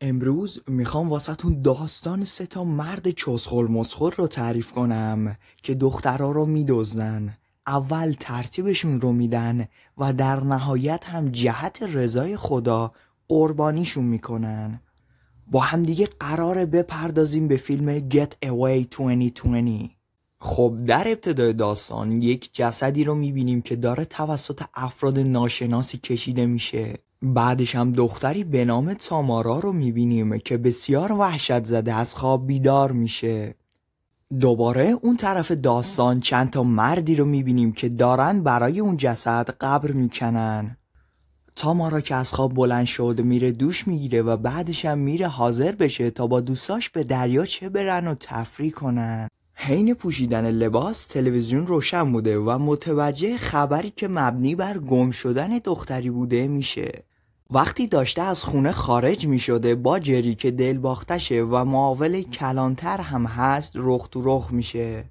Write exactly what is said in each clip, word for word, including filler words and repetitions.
امروز میخوام واسهتون داستان سه تا مرد چسخل مسخل رو تعریف کنم که دخترها رو میدزدن، اول ترتیبشون رو میدن و در نهایت هم جهت رضای خدا قربانیشون میکنن. با همدیگه قراره بپردازیم به فیلم Get Away دو هزار و بیست. خب در ابتدای داستان یک جسدی رو میبینیم که داره توسط افراد ناشناسی کشیده میشه. بعدش هم دختری به نام تامارا رو میبینیم که بسیار وحشت زده از خواب بیدار میشه. دوباره اون طرف داستان چند تا مردی رو میبینیم که دارن برای اون جسد قبر میکنن. تامارا که از خواب بلند شد میره دوش میگیره و بعدش هم میره حاضر بشه تا با دوستاش به دریاچه برن و تفریح کنن. حین پوشیدن لباس تلویزیون روشن بوده و متوجه خبری که مبنی بر گم شدن دختری بوده میشه. وقتی داشته از خونه خارج میشده با جری که دل باختشه و معاول کلانتر هم هست رخ تو رخ میشه.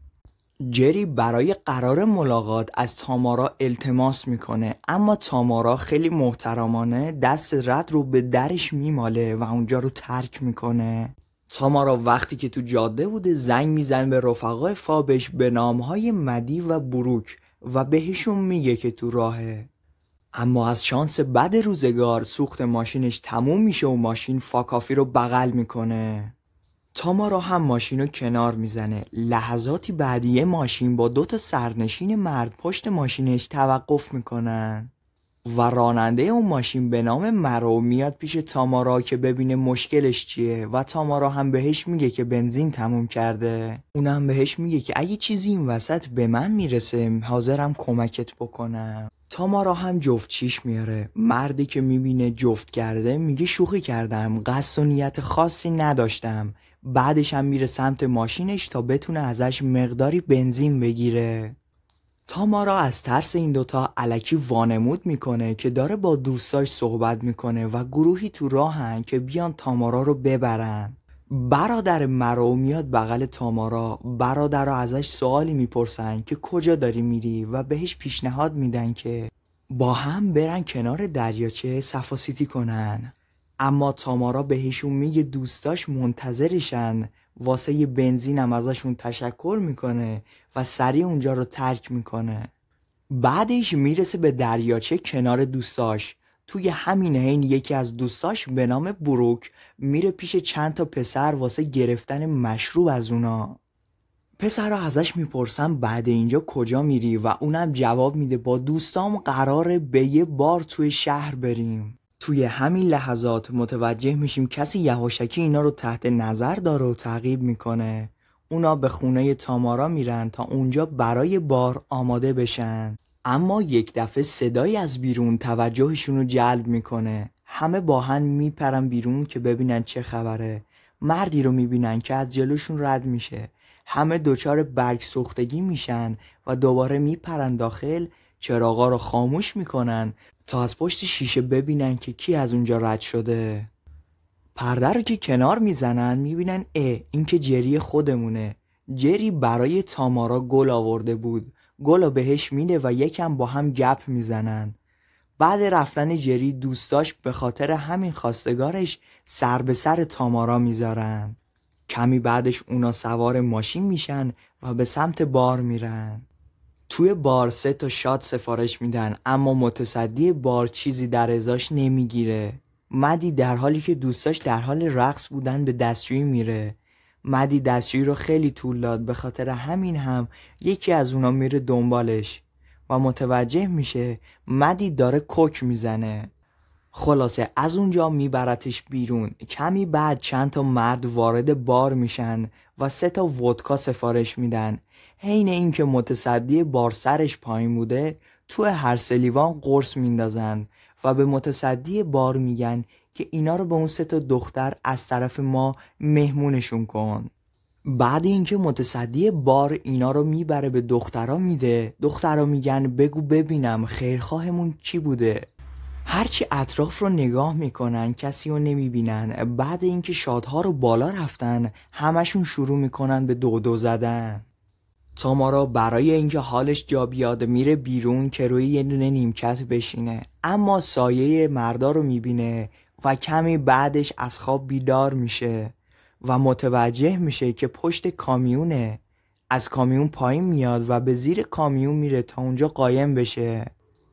جری برای قرار ملاقات از تامارا التماس میکنه، اما تامارا خیلی محترمانه دست رد رو به درش میماله و اونجا رو ترک میکنه. تامارا وقتی که تو جاده بوده زنگ میزنه به رفقای فابش به نامهای مدی و بروک و بهشون میگه که تو راهه. اما از شانس بد روزگار سوخت ماشینش تموم میشه و ماشین فاکافی رو بغل میکنه. تامارا هم ماشین رو کنار میزنه. لحظاتی بعد یه ماشین با دو تا سرنشین مرد پشت ماشینش توقف میکنن و راننده اون ماشین به نام مرو میاد پیش تامارا که ببینه مشکلش چیه و تامارا هم بهش میگه که بنزین تموم کرده. اونم بهش میگه که اگه چیزی این وسط به من میرسه حاضرم کمکت بکنم. تامارا هم جفت چیش میاره. مردی که میبینه جفت کرده میگه شوخی کردم، قصد و نیت خاصی نداشتم. بعدش هم میره سمت ماشینش تا بتونه ازش مقداری بنزین بگیره. تامارا از ترس این دوتا الکی وانمود میکنه که داره با دوستاش صحبت میکنه و گروهی تو راهن که بیان تامارا رو ببرن. برادر مرو میاد بغل تامارا. برادر رو ازش سوالی میپرسن که کجا داری میری و بهش پیشنهاد میدن که با هم برن کنار دریاچه صفاسیتی کنن. اما تامارا بهشون میگه دوستاش منتظرشن. واسه یه بنزین هم ازشون تشکر میکنه و سریع اونجا رو ترک میکنه. بعدش میرسه به دریاچه کنار دوستاش. توی همین حین یکی از دوستاش به نام بروک میره پیش چند تا پسر واسه گرفتن مشروب از اونا. پسرها ازش میپرسن بعد اینجا کجا میری و اونم جواب میده با دوستام قراره به یه بار توی شهر بریم. توی همین لحظات متوجه میشیم کسی یواشکی اینا رو تحت نظر داره و تعقیب میکنه. اونا به خونه تامارا میرن تا اونجا برای بار آماده بشن. اما یک دفعه صدایی از بیرون توجهشون رو جلب میکنه. همه با هم میپرن بیرون که ببینن چه خبره. مردی رو میبینن که از جلوشون رد میشه. همه دچار برگ سوختگی میشن و دوباره میپرن داخل. چراغا رو خاموش میکنن تا از پشت شیشه ببینن که کی از اونجا رد شده. پرده رو که کنار میزنن میبینن اه این که جری خودمونه. جری برای تامارا گل آورده بود. گل رو بهش میده و یکم با هم گپ میزنن. بعد رفتن جری دوستاش به خاطر همین خواستگارش سر به سر تامارا میذارن. کمی بعدش اونا سوار ماشین میشن و به سمت بار میرن. توی بار سه تا شات سفارش میدن اما متصدی بار چیزی در ازاش نمیگیره. مدی در حالی که دوستاش در حال رقص بودن به دستشویی میره. مدی دستشویی رو خیلی طول داد، به خاطر همین هم یکی از اونا میره دنبالش و متوجه میشه مدی داره کوک میزنه. خلاصه از اونجا میبرتش بیرون. کمی بعد چند تا مرد وارد بار میشن و سه تا ودکا سفارش میدن. حین این که متصدی بار سرش پایین بوده تو هر سلیوان قرص میندازن و به متصدی بار میگن که اینا رو به اون سه تا دختر از طرف ما مهمونشون کن. بعد اینکه متصدی بار اینا رو میبره به دخترا میده، دخترا میگن بگو ببینم خیرخواهمون کی بوده. هرچی اطراف رو نگاه میکنن کسی رو نمیبینن. بعد اینکه شادها رو بالا رفتن همشون شروع میکنن به دو دو زدن. تامارا برای اینکه حالش جا بیاد میره بیرون که روی یه دونه نیمکت بشینه، اما سایه مردا رو میبینه و کمی بعدش از خواب بیدار میشه و متوجه میشه که پشت کامیونه. از کامیون پایین میاد و به زیر کامیون میره تا اونجا قایم بشه.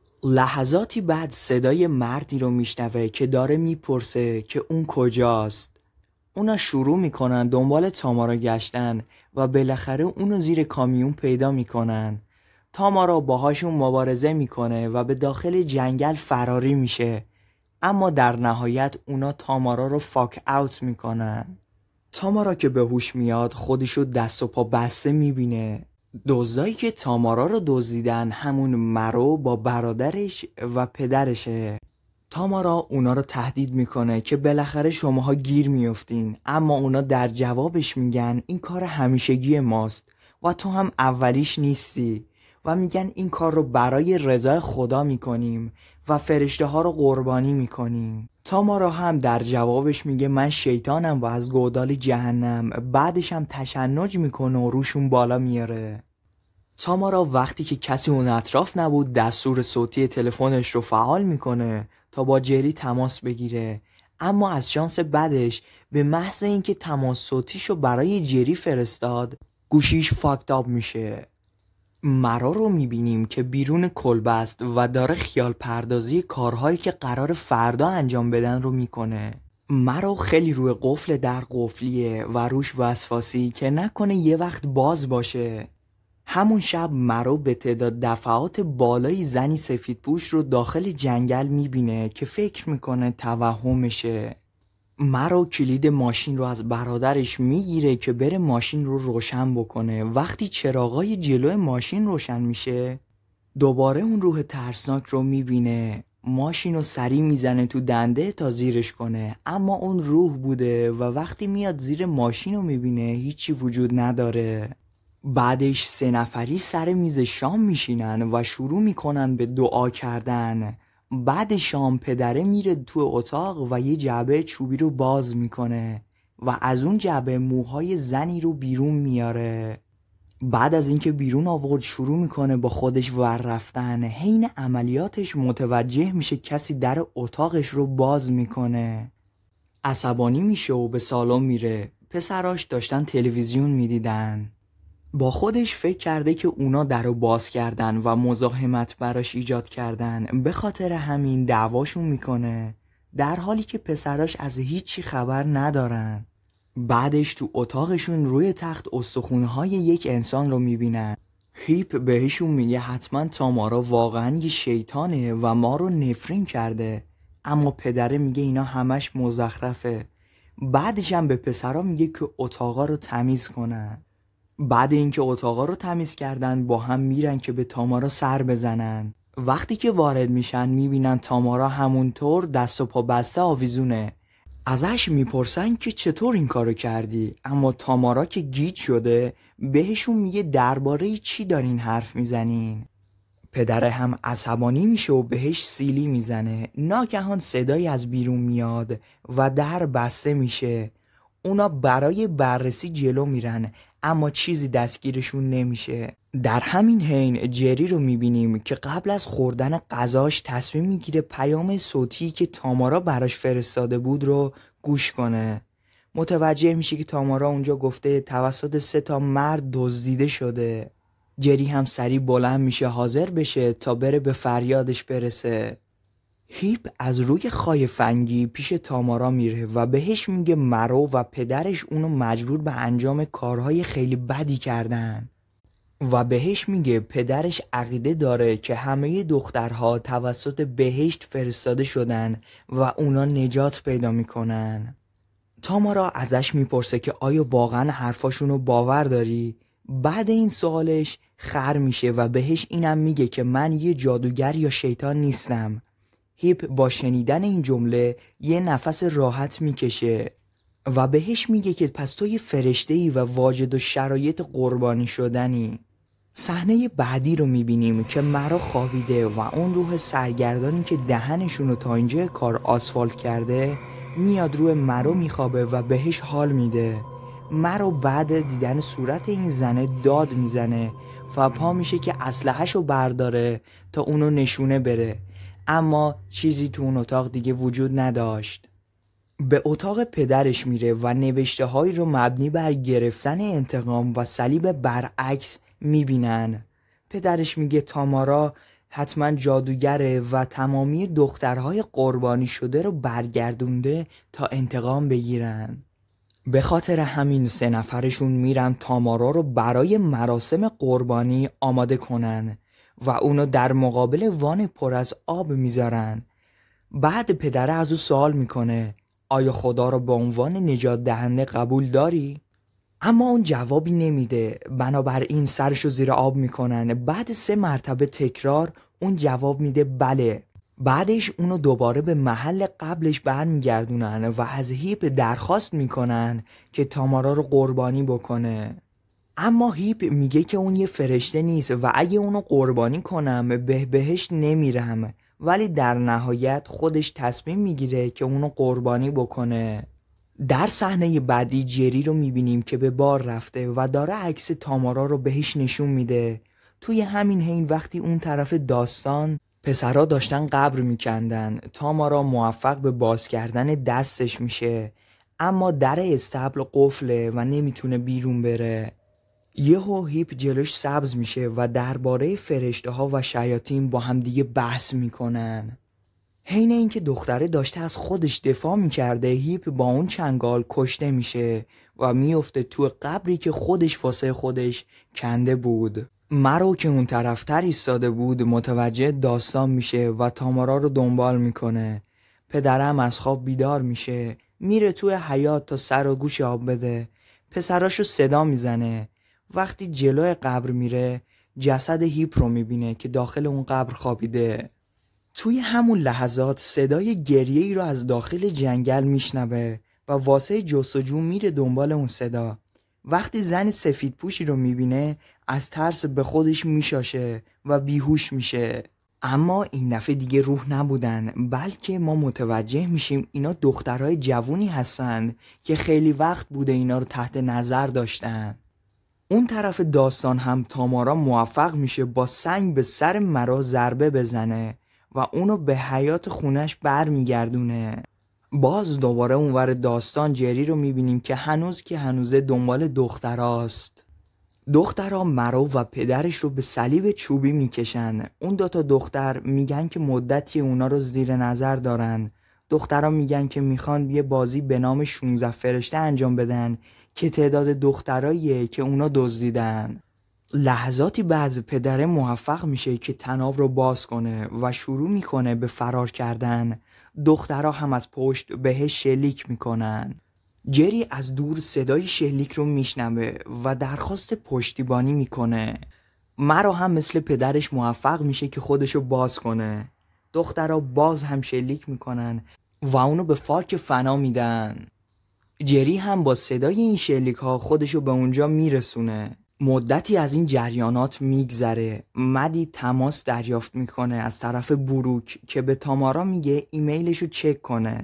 لحظاتی بعد صدای مردی رو میشنوه که داره میپرسه که اون کجاست. اونا شروع میکنن دنبال تامارا گشتن و بالاخره اونو زیر کامیون پیدا میکنن. تامارا باهاشون مبارزه میکنه و به داخل جنگل فراری میشه، اما در نهایت اونا تامارا رو فاک اوت میکنن. تامارا که به هوش میاد خودشو دست و پا بسته میبینه. دزدایی که تامارا رو دزدیدن همون مرو با برادرش و پدرشه. تامارا اونا رو تهدید میکنه که بالاخره شماها گیر میافتین، اما اونا در جوابش میگن این کار همیشگی ماست و تو هم اولیش نیستی و میگن این کار رو برای رضای خدا میکنیم و فرشته ها رو قربانی میکنیم. تامارا هم در جوابش میگه من شیطانم و از گودال جهنم. بعدش هم تشنج میکنه و روشون بالا میاره. تامارا وقتی که کسی اون اطراف نبود دستور صوتی تلفنش رو فعال میکنه تا با جری تماس بگیره، اما از شانس بدش به محض اینکه تماس صوتیشو برای جری فرستاد گوشیش فاکت آپ میشه. مرا رو میبینیم که بیرون کلبه است و داره خیال پردازی کارهایی که قرار فردا انجام بدن رو میکنه. مرا خیلی روی قفل در قفلیه و روش وسواسی که نکنه یه وقت باز باشه. همون شب مرو به تعداد دفعات بالای زنی سفیدپوش رو داخل جنگل میبینه که فکر میکنه توهمشه. مرو کلید ماشین رو از برادرش میگیره که بره ماشین رو روشن بکنه. وقتی چراغای جلوی ماشین روشن میشه دوباره اون روح ترسناک رو میبینه. ماشین رو سری میزنه تو دنده تا زیرش کنه، اما اون روح بوده و وقتی میاد زیر ماشین رو میبینه هیچی وجود نداره. بعدش سه نفری سر میز شام میشینن و شروع میکنن به دعا کردن. بعد شام پدره میره تو اتاق و یه جعبه چوبی رو باز میکنه و از اون جعبه موهای زنی رو بیرون میاره. بعد از اینکه بیرون آورد شروع میکنه با خودش ور رفتن. حین عملیاتش متوجه میشه کسی در اتاقش رو باز میکنه. عصبانی میشه و به سالن میره. پسراش داشتن تلویزیون میدیدن. با خودش فکر کرده که اونا درو باز کردن و مزاحمت براش ایجاد کردن، به خاطر همین دعواشون میکنه، در حالی که پسراش از هیچی خبر ندارن. بعدش تو اتاقشون روی تخت استخونهای یک انسان رو میبینن. هیپ بهشون میگه حتما تامارا واقعا یه شیطانه و ما رو نفرین کرده، اما پدره میگه اینا همش مزخرفه. بعدش هم به پسرا میگه که اتاقا رو تمیز کنن. بعد اینکه اتاقا رو تمیز کردن با هم میرن که به تامارا سر بزنن. وقتی که وارد میشن میبینن تامارا همونطور دست و پا بسته آویزونه. ازش میپرسن که چطور این کارو کردی، اما تامارا که گیج شده بهشون میگه درباره چی دارین حرف میزنین. پدره هم عصبانی میشه و بهش سیلی میزنه. ناگهان صدایی از بیرون میاد و در بسته میشه. اونا برای بررسی جلو میرن اما چیزی دستگیرشون نمیشه. در همین حین جری رو میبینیم که قبل از خوردن غذاش تصمیم میگیره پیام صوتی که تامارا براش فرستاده بود رو گوش کنه. متوجه میشه که تامارا اونجا گفته توسط سه تا مرد دزدیده شده. جری هم سریع بلند میشه حاضر بشه تا بره به فریادش برسه. هیپ از روی خای فنگی پیش تامارا میره و بهش میگه مرو و پدرش اونو مجبور به انجام کارهای خیلی بدی کردن و بهش میگه پدرش عقیده داره که همه دخترها توسط بهشت فرستاده شدن و اونا نجات پیدا میکنن. تامارا ازش میپرسه که آیا واقعا حرفاشونو باور داری؟ بعد این سوالش خر میشه و بهش اینم میگه که من یه جادوگر یا شیطان نیستم. هیپ با شنیدن این جمله یه نفس راحت میکشه و بهش میگه که پس تو یه فرشته‌ای و واجد و شرایط قربانی شدنی. صحنه بعدی رو میبینیم که مرا خوابیده و اون روح سرگردانی که دهنشونو تا اینجا کار آسفالت کرده میاد روی مرو میخوابه و بهش حال میده. مرو بعد دیدن صورت این زنه داد میزنه و پا میشه که اسلحه‌شو برداره تا اونو نشونه بره، اما چیزی تو اون اتاق دیگه وجود نداشت. به اتاق پدرش میره و نوشته هایی رو مبنی بر گرفتن انتقام و صلیب برعکس میبینن. پدرش میگه تامارا حتما جادوگره و تمامی دخترهای قربانی شده رو برگردونده تا انتقام بگیرن. به خاطر همین سه نفرشون میرن تامارا رو برای مراسم قربانی آماده کنن و اونو در مقابل وان پر از آب میذارن. بعد پدره از او سوال میکنه آیا خدا رو به عنوان نجات دهنده قبول داری؟ اما اون جوابی نمیده، بنابراین سرشو زیر آب میکنن. بعد سه مرتبه تکرار اون جواب میده بله. بعدش اونو دوباره به محل قبلش برمیگردونن و از هیپ درخواست میکنن که تامارا رو قربانی بکنه. اما هیپ میگه که اون یه فرشته نیست و اگه اونو قربانی کنم به بهشت نمیرم، ولی در نهایت خودش تصمیم میگیره که اونو قربانی بکنه. در صحنه بعدی جری رو میبینیم که به بار رفته و داره عکس تامارا رو بهش نشون میده. توی همین حین وقتی اون طرف داستان پسرا داشتن قبر میکندن، تامارا موفق به باز کردن دستش میشه، اما در استبل قفله و نمیتونه بیرون بره. یهو هیپ جلوش سبز میشه و درباره فرشته ها و شیاطین با هم دیگه بحث میکنن. حین اینکه دختره داشته از خودش دفاع میکرده، هیپ با اون چنگال کشته میشه و میفته تو قبری که خودش واسه خودش کنده بود. مرو که اون طرفتر ایستاده بود متوجه داستان میشه و تامارا رو دنبال میکنه. پدرم از خواب بیدار میشه، میره توی حیاط تا سر و گوش آب بده. پسراشو صدا میزنه. وقتی جلوی قبر میره جسد هیپ رو میبینه که داخل اون قبر خوابیده. توی همون لحظات صدای گریه ای رو از داخل جنگل میشنوه و واسه جستجو میره دنبال اون صدا. وقتی زن سفید پوشی رو میبینه از ترس به خودش میشاشه و بیهوش میشه. اما این دفعه دیگه روح نبودن، بلکه ما متوجه میشیم اینا دخترای جوونی هستن که خیلی وقت بوده اینا رو تحت نظر داشتن. اون طرف داستان هم تامارا موفق میشه با سنگ به سر مرا ضربه بزنه و اونو به حیاط خونش بر میگردونه. باز دوباره اونور داستان جری رو میبینیم که هنوز که هنوزه دنبال دختراست. دخترها مرو و پدرش رو به صلیب چوبی میکشن. اون دوتا دختر میگن که مدتی اونا رو زیر نظر دارن. دخترها میگن که میخوان یه بازی به نام شانزده فرشته انجام بدن که تعداد دختراییه که اونا دزدیدن. لحظاتی بعد پدره موفق میشه که طناب رو باز کنه و شروع میکنه به فرار کردن. دخترها هم از پشت بهش شلیک میکنن. جری از دور صدای شلیک رو میشنوه و درخواست پشتیبانی میکنه. مرا هم مثل پدرش موفق میشه که خودشو باز کنه. دخترها باز هم شلیک میکنن و اونو به فاک فنا میدن. جری هم با صدای این شلیک ها خودشو به اونجا میرسونه. مدتی از این جریانات میگذره. مدی تماس دریافت میکنه از طرف بروک که به تامارا میگه ایمیلشو چک کنه.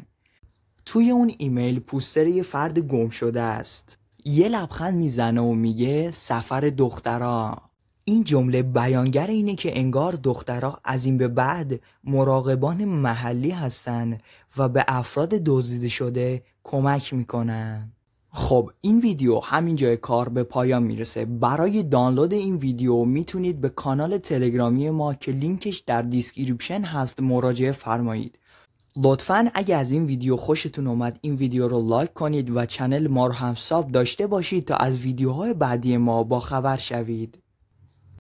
توی اون ایمیل پوستر یه فرد گم شده است. یه لبخند میزنه و میگه سفر دخترا. این جمله بیانگر اینه که انگار دخترها از این به بعد مراقبان محلی هستن و به افراد دزدیده شده کمک میکنن. خب این ویدیو همین جای کار به پایان میرسه. برای دانلود این ویدیو میتونید به کانال تلگرامی ما که لینکش در دیسکریپشن هست مراجعه فرمایید. لطفاً اگه از این ویدیو خوشتون اومد این ویدیو رو لایک کنید و چنل ما رو هم ساب داشته باشید تا از ویدیوهای بعدی ما با خبر شوید.